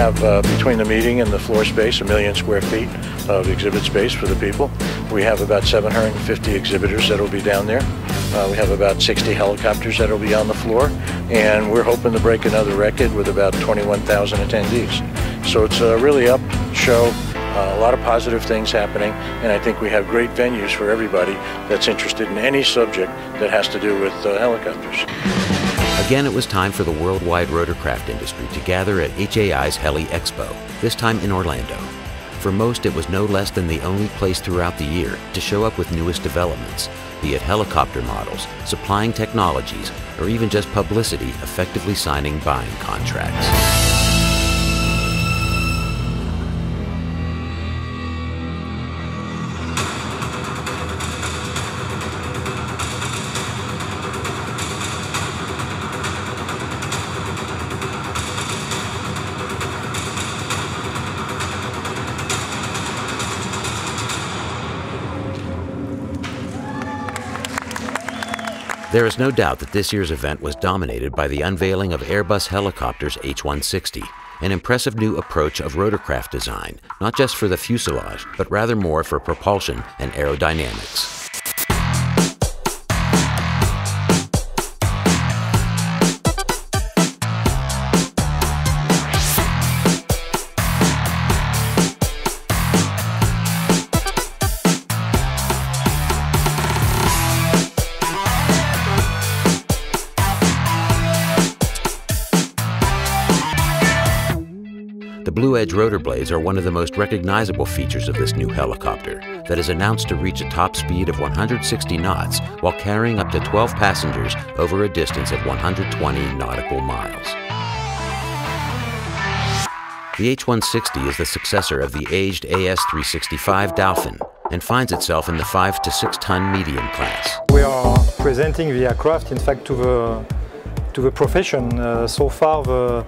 have, between the meeting and the floor space, 1 million square feet of exhibit space for the people. We have about 750 exhibitors that will be down there. We have about 60 helicopters that will be on the floor, and we're hoping to break another record with about 21,000 attendees. So it's a really up show, a lot of positive things happening, and I think we have great venues for everybody that's interested in any subject that has to do with helicopters. Again, it was time for the worldwide rotorcraft industry to gather at HAI's Heli Expo, this time in Orlando. For most, it was no less than the only place throughout the year to show up with newest developments, be it helicopter models, supplying technologies, or even just publicity effectively signing buying contracts. There is no doubt that this year's event was dominated by the unveiling of Airbus Helicopters H160, an impressive new approach of rotorcraft design, not just for the fuselage, but rather more for propulsion and aerodynamics. The Blue Edge rotor blades are one of the most recognizable features of this new helicopter that is announced to reach a top speed of 160 knots while carrying up to 12 passengers over a distance of 120 nautical miles. The H160 is the successor of the aged AS365 Dolphin and finds itself in the 5 to 6 ton medium class. We are presenting the aircraft, in fact, to the profession. So far,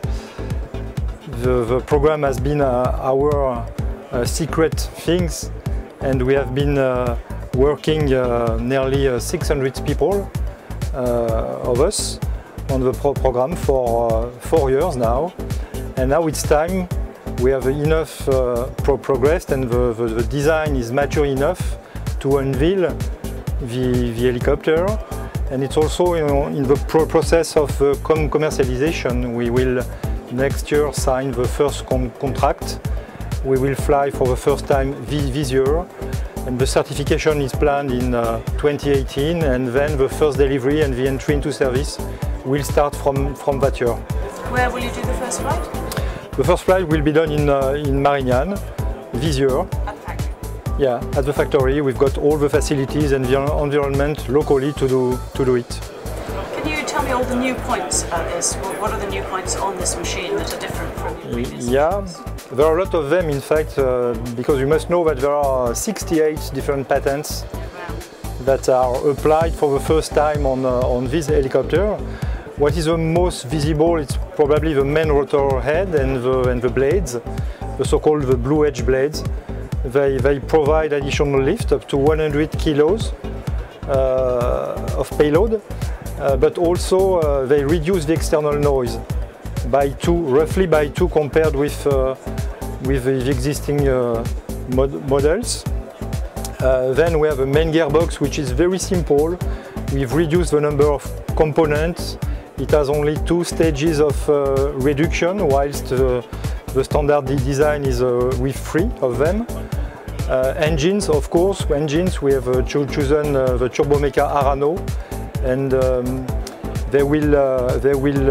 the program has been our secret things, and we have been working nearly 600 people of us on the program for 4 years now. And now it's time. We have enough progressed, and the design is mature enough to unveil the helicopter. And it's also, in the process of commercialization. We will next year sign the first contract. We will fly for the first time this year, and the certification is planned in 2018, and then the first delivery and the entry into service will start from that year. Where will you do the first flight? The first flight will be done in Marignane this year. At the factory? Yeah, at the factory. We've got all the facilities and the environment locally to do it. Can you tell me all the new points about this? What are the new points on this machine that are different from the previous? Yeah, there are a lot of them, in fact, because you must know that there are 68 different patents that are applied for the first time on this helicopter. What is the most visible? It's probably the main rotor head and the blades, the so-called the Blue Edge blades. They provide additional lift up to 100 kilos of payload. But also they reduce the external noise by roughly by 2 compared with the existing models. Then we have a main gearbox, which is very simple. We've reduced the number of components. It has only 2 stages of reduction, whilst the standard design is with 3 of them. Engines, of course, we have chosen the Turbomeca Arano. And they will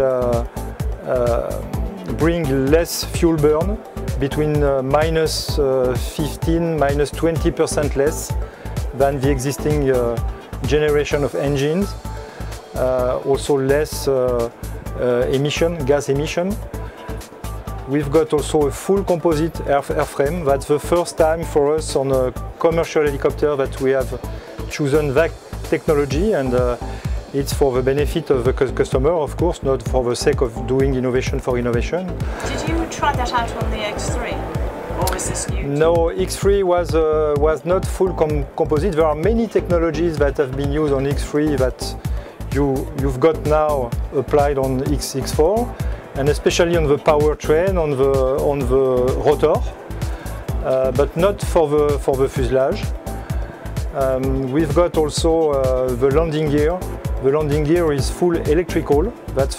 bring less fuel burn, between minus 15, minus 20% less than the existing generation of engines. Also less gas emission. We've got also a full composite airframe. That's the first time for us on a commercial helicopter that we have chosen that technology, and it's for the benefit of the customer, of course, not for the sake of doing innovation for innovation. Did you try that out on the X3, or was this new? No, X3 was not full composite. There are many technologies that have been used on X3 that you've got now applied on X4. and especially on the powertrain, on the rotor, but not for the fuselage. We've got also the landing gear. The landing gear is full electrical. That's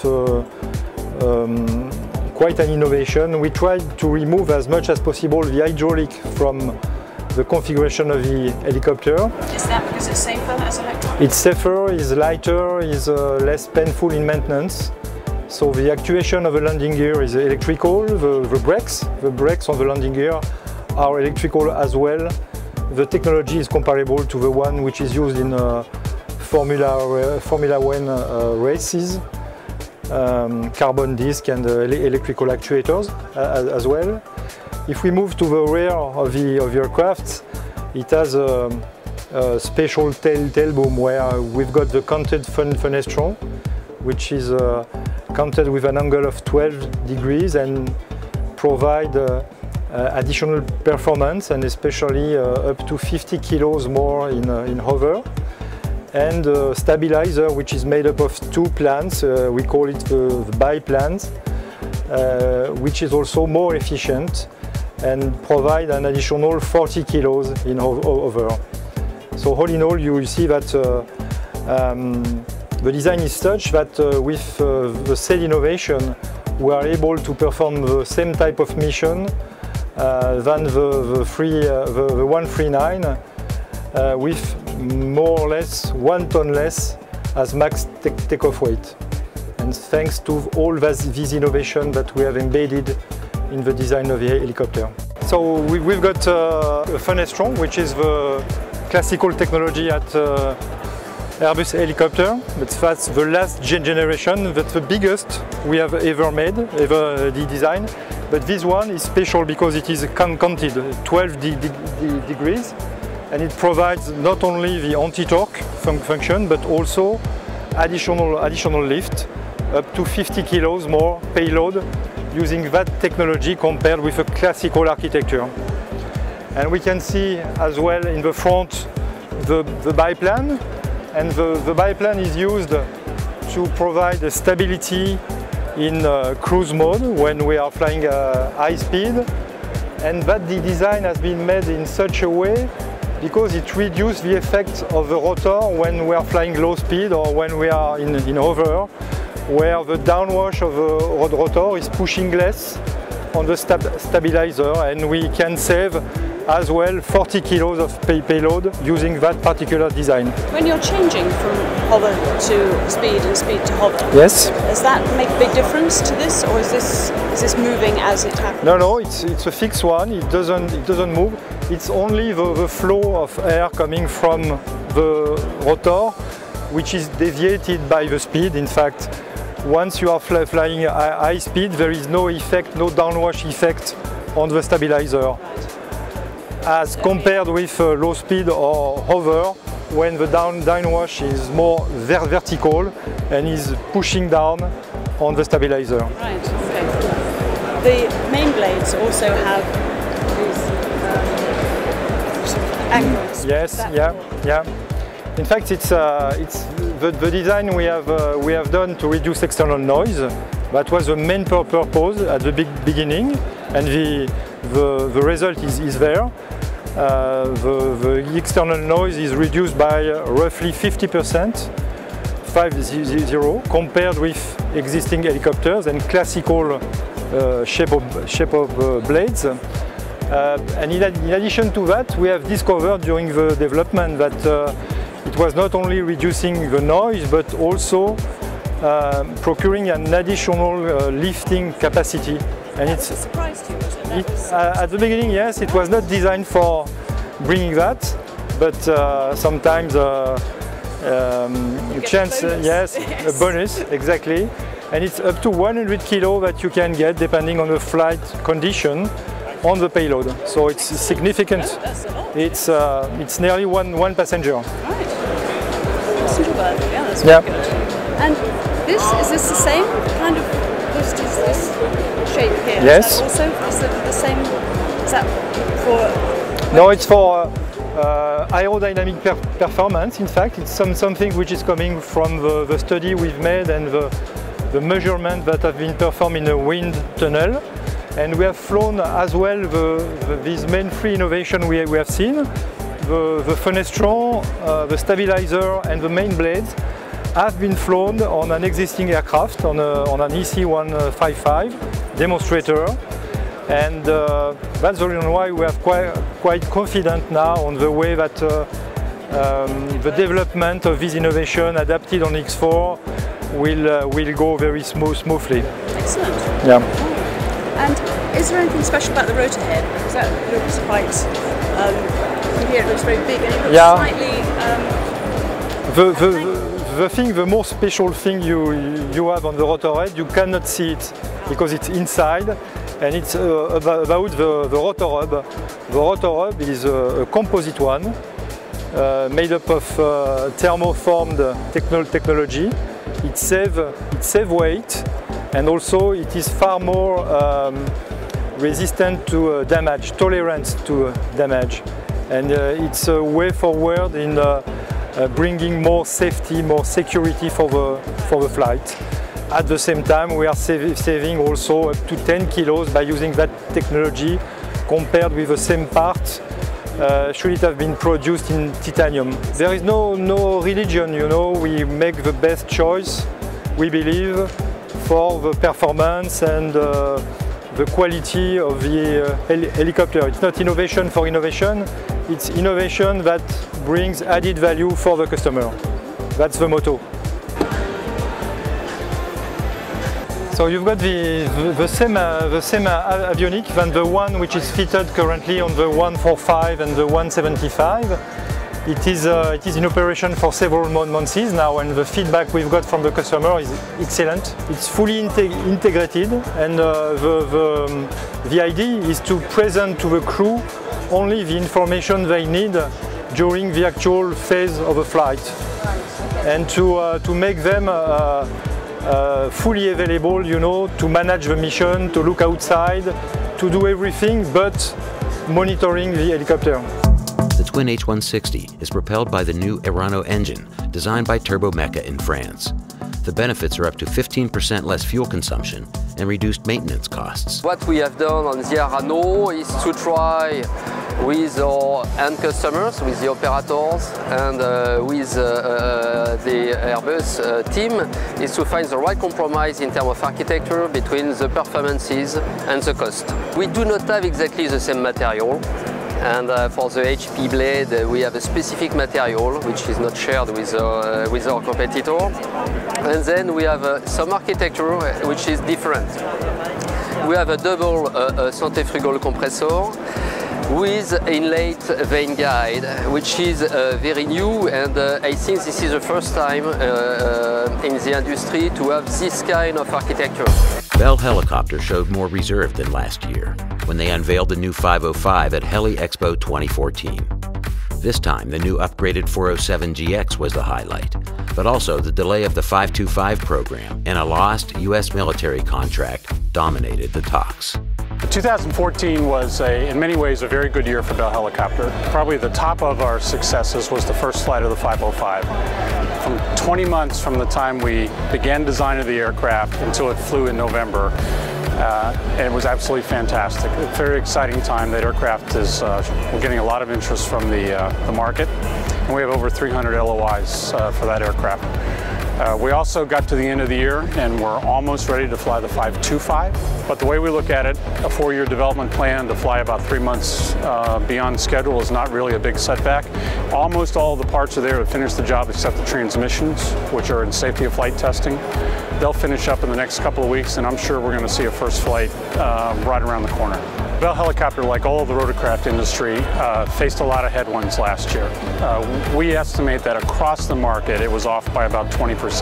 quite an innovation. We tried to remove as much as possible the hydraulic from the configuration of the helicopter. Is that because it's safer as electronic? It's safer, it's lighter, it's less painful in maintenance. So the actuation of the landing gear is electrical. The brakes on the landing gear are electrical as well. The technology is comparable to the one which is used in Formula One races. Carbon disc and electrical actuators as well. If we move to the rear of the aircraft, it has a special tail boom where we've got the canted fenestron, which is canted with an angle of 12 degrees and provide additional performance, and especially up to 50 kilos more in hover. And stabilizer, which is made up of two plans, we call it the biplans, which is also more efficient and provide an additional 40 kilos in hover. So all in all, you will see that the design is such that with the said innovation, we are able to perform the same type of mission than the 139 with more or less 1 ton less as max takeoff weight. And thanks to all these innovations that we have embedded in the design of the helicopter. So we've got a fenestron, which is the classical technology at Airbus helicopter. That's the last generation, that's the biggest we have ever made, ever designed. But this one is special because it is canted 12 degrees. And it provides not only the anti-torque function, but also additional lift, up to 50 kilos more payload, using that technology compared with a classical architecture. And we can see as well in the front the biplan, and the biplan is used to provide a stability in cruise mode when we are flying high speed, and that the design has been made in such a way because it reduces the effect of the rotor when we are flying low speed or when we are in hover, where the downwash of the rotor is pushing less on the stabilizer, and we can save as well 40 kilos of payload using that particular design. When you're changing from hover to speed and speed to hover, yes, does that make a big difference to this, or is this moving as it happens? No, it's a fixed one. It doesn't move. It's only the flow of air coming from the rotor, which is deviated by the speed. In fact, once you are flying high speed, there is no effect, no downwash effect on the stabilizer, as compared with low speed or hover, when the downwash is more vertical and is pushing down on the stabilizer. Right, okay. The main blades also have these angles. Yes, yeah. In fact, it's the design we have done to reduce external noise. That was the main purpose at the beginning, and the result is there. The external noise is reduced by roughly 50%, 50, compared with existing helicopters and classical shape of blades. And in addition to that, we have discovered during the development that it was not only reducing the noise, but also procuring an additional lifting capacity. And it's a surprise to you, wasn't it? At the beginning, yes, it was not designed for bringing that, but sometimes chance, yes, a bonus, exactly. And it's up to 100 kilo that you can get depending on the flight condition on the payload. So it's significant. Oh, that's a lot. It's nearly one passenger. Right. Passenger berth, yeah, that's Yeah. very good. And is this the same kind of this shape here? Yes. Is that also the same? Is that for? No, it's for aerodynamic performance. In fact, it's something which is coming from the study we've made and the measurements that have been performed in a wind tunnel. And we have flown as well these main three innovations we have seen. The fenestron, the stabilizer and the main blades have been flown on an existing aircraft, on an EC-155 demonstrator. And that's the reason why we are quite confident now on the way that the development of this innovation adapted on X4 will go very smoothly. Excellent. Yeah. And is there anything special about the rotor head? Because that looks quite, from here it looks very big and it looks slightly... The most special thing you have on the rotor head, you cannot see it because it's inside, and it's about the rotor hub. The rotor hub is a composite one made up of thermoformed technology. It saves weight, and also it is far more resistant to damage, tolerant to damage, and it's a way forward in bringing more safety, more security for the flight. At the same time, we are saving also up to 10 kilos by using that technology compared with the same part should it have been produced in titanium. There is no religion, you know, we make the best choice, we believe, for the performance and the quality of the helicopter. It's not innovation for innovation, it's innovation that brings added value for the customer. That's the motto. So you've got the same avionics than the one which is fitted currently on the 145 and the 175. It is in operation for several months now, and the feedback we've got from the customer is excellent. It's fully integrated, and the idea is to present to the crew only the information they need during the actual phase of a flight, and to make them fully available, you know, to manage the mission, to look outside, to do everything but monitoring the helicopter. The Twin H160 is propelled by the new Arano engine, designed by Turbomeca in France. The benefits are up to 15% less fuel consumption and reduced maintenance costs. What we have done on the Arano is to try with our end customers, with the operators and with the Airbus team, is to find the right compromise in terms of architecture between the performances and the cost. We do not have exactly the same material. And for the HP blade, we have a specific material which is not shared with our competitor. And then we have some architecture which is different. We have a double centrifugal compressor with inlet vane guide, which is very new, and I think this is the first time in the industry to have this kind of architecture. Bell Helicopter showed more reserve than last year when they unveiled the new 505 at Heli Expo 2014. This time, the new upgraded 407GX was the highlight, but also the delay of the 525 program and a lost U.S. military contract dominated the talks. 2014 was, in many ways, a very good year for Bell Helicopter. Probably the top of our successes was the first flight of the 505. From 20 months from the time we began designing the aircraft until it flew in November, and it was absolutely fantastic. A very exciting time. That aircraft is, we're getting a lot of interest from the market, and we have over 300 LOIs for that aircraft. We also got to the end of the year and we're almost ready to fly the 525. But the way we look at it, a 4-year development plan to fly about 3 months beyond schedule is not really a big setback. Almost all of the parts are there to finish the job except the transmissions, which are in safety of flight testing. They'll finish up in the next couple of weeks, and I'm sure we're going to see a first flight right around the corner. Bell Helicopter, like all of the rotorcraft industry, faced a lot of headwinds last year. We estimate that across the market it was off by about 20%.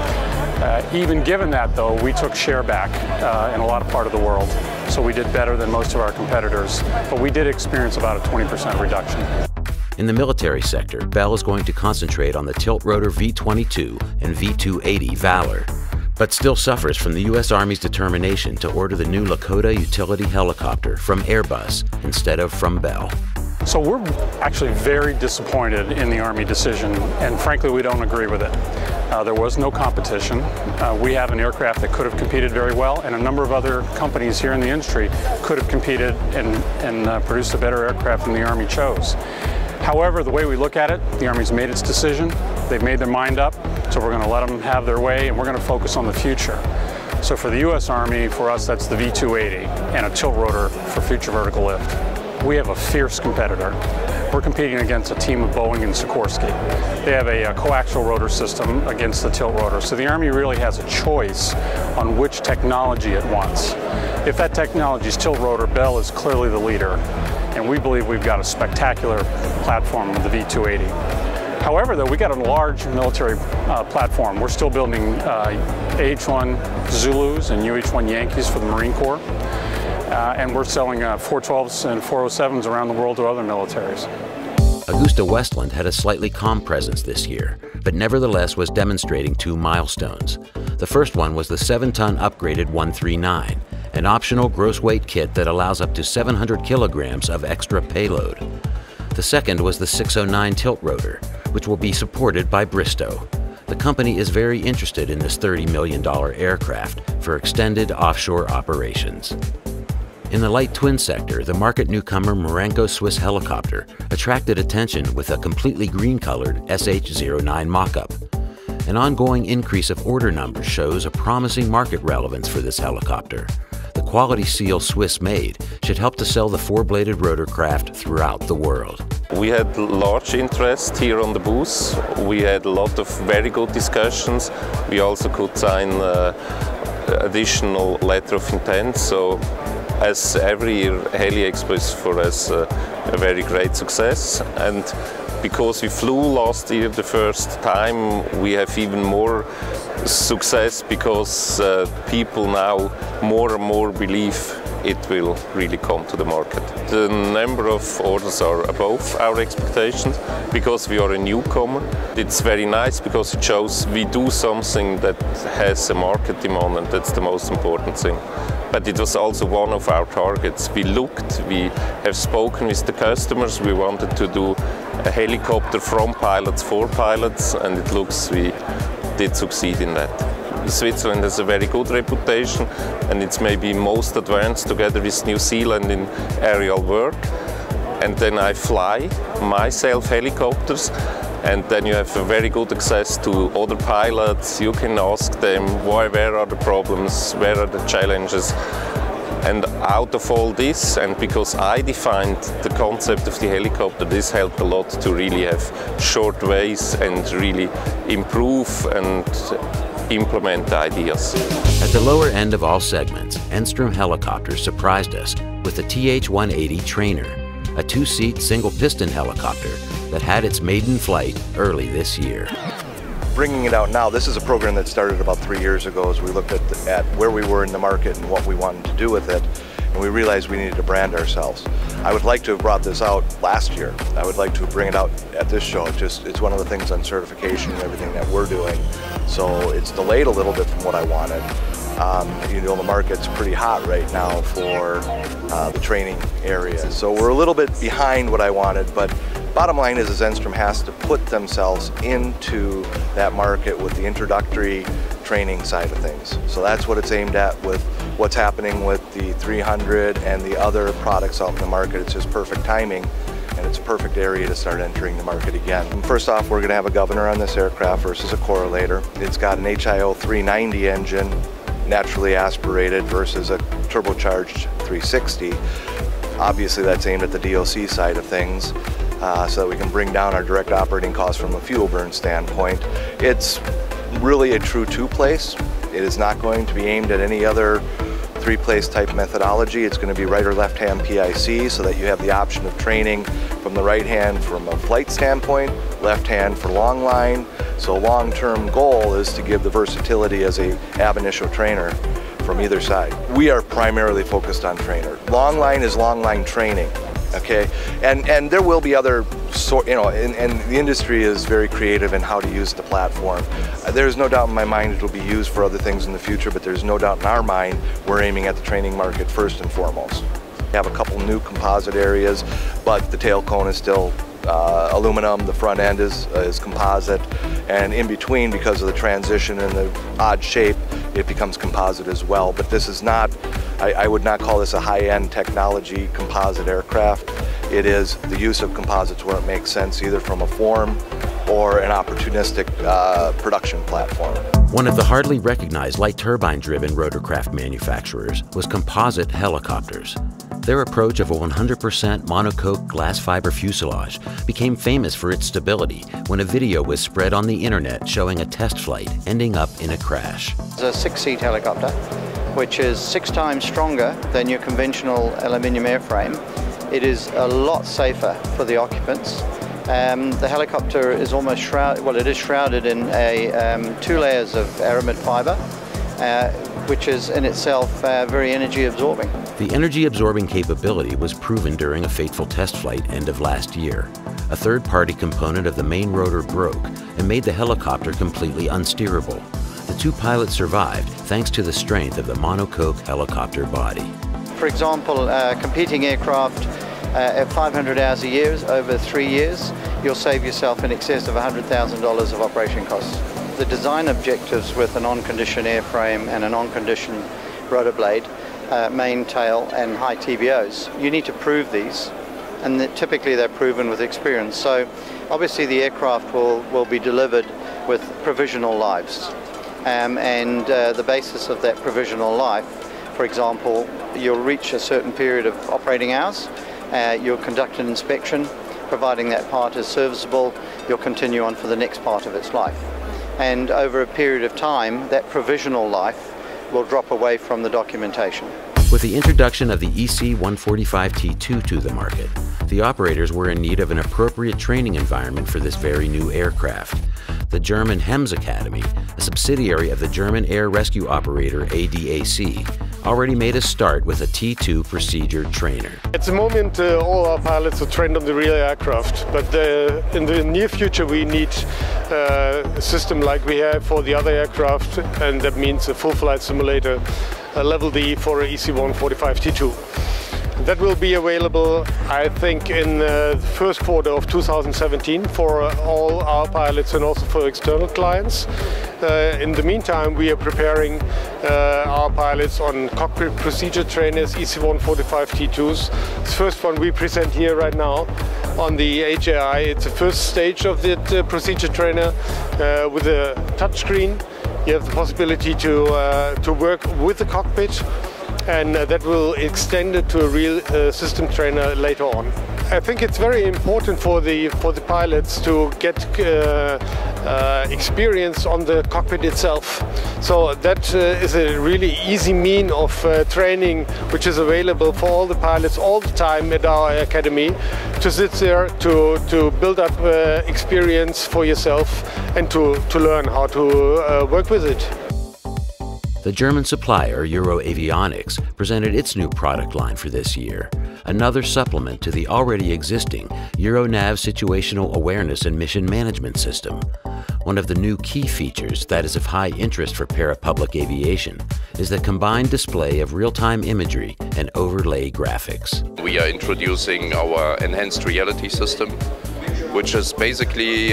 Even given that, though, we took share back in a lot of part of the world, so we did better than most of our competitors, but we did experience about a 20% reduction. In the military sector, Bell is going to concentrate on the tilt-rotor V-22 and V-280 Valor, but still suffers from the U.S. Army's determination to order the new Lakota utility helicopter from Airbus instead of from Bell. So we're actually very disappointed in the Army decision, and frankly we don't agree with it. There was no competition. We have an aircraft that could have competed very well, and a number of other companies here in the industry could have competed and produced a better aircraft than the Army chose. However, the way we look at it, the Army's made its decision, they've made their mind up, so we're going to let them have their way, and we're going to focus on the future. So for the U.S. Army, for us that's the V-280 and a tilt rotor for future vertical lift. We have a fierce competitor. We're competing against a team of Boeing and Sikorsky. They have a coaxial rotor system against the tilt rotor, so the Army really has a choice on which technology it wants. If that technology is tilt rotor, Bell is clearly the leader, and we believe we've got a spectacular platform with the V-280. However, though, we got a large military platform. We're still building AH-1 Zulus and UH-1 Yankees for the Marine Corps. And we're selling 412s and 407s around the world to other militaries. AgustaWestland had a slightly calm presence this year, but nevertheless was demonstrating two milestones. The first one was the 7-ton upgraded 139, an optional gross weight kit that allows up to 700 kilograms of extra payload. The second was the 609 tilt rotor, which will be supported by Bristow. The company is very interested in this $30 million aircraft for extended offshore operations. In the light twin sector, the market newcomer Marenco Swiss Helicopter attracted attention with a completely green-colored SH-09 mock-up. An ongoing increase of order numbers shows a promising market relevance for this helicopter. The quality seal Swiss made should help to sell the four-bladed rotorcraft throughout the world. We had large interest here on the booth. We had a lot of very good discussions. We also could sign additional letter of intent. So as every year, Heli Expo is for us a very great success. And because we flew last year the first time, we have even more success because people now more and more believe it will really come to the market. The number of orders are above our expectations because we are a newcomer. It's very nice because it shows we do something that has a market demand, and that's the most important thing. But it was also one of our targets. We looked, we have spoken with the customers, we wanted to do a helicopter from pilots for pilots, and it looks we did succeed in that. Switzerland has a very good reputation, and it's maybe most advanced together with New Zealand in aerial work. And then I fly myself helicopters, and then you have a very good access to other pilots. You can ask them where are the problems, where are the challenges. And out of all this, and because I defined the concept of the helicopter, this helped a lot to really have short ways and really improve and implement ideas. At the lower end of all segments, Enstrom Helicopters surprised us with the TH-180 Trainer, a two-seat single-piston helicopter that had its maiden flight early this year. Bringing it out now, this is a program that started about 3 years ago as we looked at where we were in the market and what we wanted to do with it, and we realized we needed to brand ourselves. I would like to have brought this out last year. I would like to bring it out at this show. It's one of the things on certification and everything that we're doing. So it's delayed a little bit from what I wanted. You know, the market's pretty hot right now for the training area. So we're a little bit behind what I wanted, but bottom line is Enstrom has to put themselves into that market with the introductory training side of things. So that's what it's aimed at with what's happening with the 300 and the other products out in the market. It's just perfect timing, and it's a perfect area to start entering the market again. And first off, we're going to have a governor on this aircraft versus a correlator. It's got an HIO 390 engine, naturally aspirated, versus a turbocharged 360. Obviously that's aimed at the DOC side of things, so that we can bring down our direct operating costs from a fuel burn standpoint. It's really a true two-place. It is not going to be aimed at any other three-place type methodology. It's going to be right or left-hand PIC, so that you have the option of training from the right hand from a flight standpoint, left hand for long line. So long-term goal is to give the versatility as a ab initio trainer from either side. We are primarily focused on trainer. Long line is long line training, okay? And there will be other and the industry is very creative in how to use the platform. There's no doubt in my mind it will be used for other things in the future, but there's no doubt in our mind we're aiming at the training market first and foremost. We have a couple new composite areas, but the tail cone is still aluminum, the front end is composite, and in between, because of the transition and the odd shape, it becomes composite as well. But this is not, I would not call this a high-end technology composite aircraft. It is the use of composites where it makes sense, either from a form or an opportunistic production platform. One of the hardly recognized light turbine-driven rotorcraft manufacturers was Composite Helicopters. Their approach of a 100% monocoque glass fiber fuselage became famous for its stability when a video was spread on the internet showing a test flight ending up in a crash. It's a 6-seat helicopter, which is 6 times stronger than your conventional aluminium airframe. It is a lot safer for the occupants. The helicopter is almost shrouded, well, it is shrouded in 2 layers of aramid fiber, which is in itself very energy absorbing. The energy absorbing capability was proven during a fateful test flight end of last year. A third-party component of the main rotor broke and made the helicopter completely unsteerable. The 2 pilots survived thanks to the strength of the monocoque helicopter body. For example, competing aircraft at 500 hours a year over 3 years, you'll save yourself in excess of $100,000 of operation costs. The design objectives with an on-condition airframe and an on-condition rotor blade, main, tail and high TBOs, you need to prove these, and typically they're proven with experience. So obviously the aircraft will be delivered with provisional lives, and the basis of that provisional life, for example, you'll reach a certain period of operating hours, you'll conduct an inspection. Providing that part is serviceable, you'll continue on for the next part of its life. And over a period of time, that provisional life will drop away from the documentation. With the introduction of the EC-145T2 to the market, the operators were in need of an appropriate training environment for this very new aircraft. The German HEMS Academy, a subsidiary of the German air rescue operator ADAC, already made a start with a T2 procedure trainer. At the moment, all our pilots are trained on the real aircraft, but in the near future we need a system like we have for the other aircraft, and that means a full flight simulator, level D for EC-145T2. That will be available, I think, in the first quarter of 2017 for all our pilots and also for external clients. In the meantime, we are preparing our pilots on cockpit procedure trainers, EC-145T2s. The first one we present here right now on the HAI. It's the first stage of the procedure trainer with a touchscreen. You have the possibility to work with the cockpit, and that will extend it to a real system trainer later on. I think it's very important for the pilots to get experience on the cockpit itself. So that is a really easy mean of training which is available for all the pilots all the time at our academy, to sit there, to build up experience for yourself and to learn how to work with it. The German supplier Euro Avionics presented its new product line for this year, another supplement to the already existing Euronav Situational Awareness and Mission Management System. One of the new key features that is of high interest for parapublic aviation is the combined display of real-time imagery and overlay graphics. We are introducing our enhanced reality system, which is basically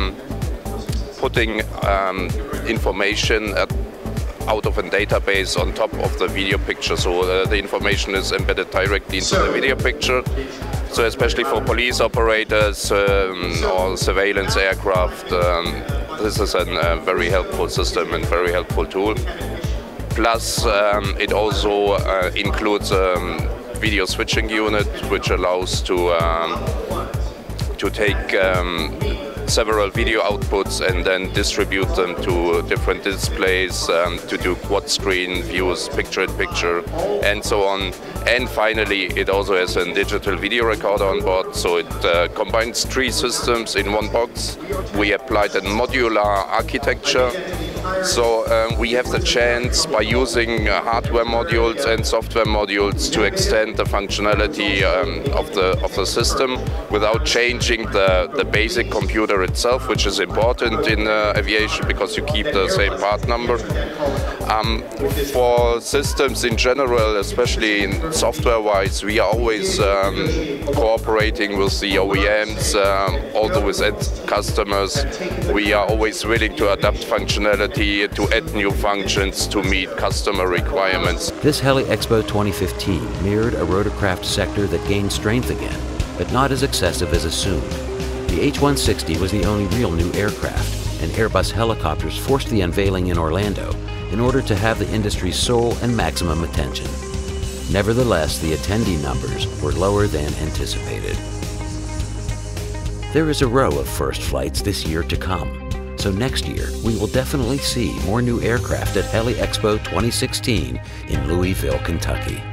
putting information out of a database on top of the video picture, so the information is embedded directly into the video picture. So especially for police operators or surveillance aircraft, this is a very helpful system and very helpful tool. Plus it also includes a video switching unit, which allows to take several video outputs and then distribute them to different displays to do quad screen views, picture-in-picture, and so on. And finally, it also has a digital video recorder on board, so it combines 3 systems in one box. We applied a modular architecture So we have the chance, by using hardware modules and software modules, to extend the functionality of the system without changing the basic computer itself, which is important in aviation because you keep the same part number. For systems in general, especially in software-wise, we are always cooperating with the OEMs, also with end customers. We are always willing to adapt functionality, to add new functions to meet customer requirements. This Heli Expo 2015 mirrored a rotorcraft sector that gained strength again, but not as excessive as assumed. The H-160 was the only real new aircraft, and Airbus Helicopters forced the unveiling in Orlando in order to have the industry's sole and maximum attention. Nevertheless, the attendee numbers were lower than anticipated. There is a row of first flights this year to come, so next year we will definitely see more new aircraft at Heli Expo 2016 in Louisville, Kentucky.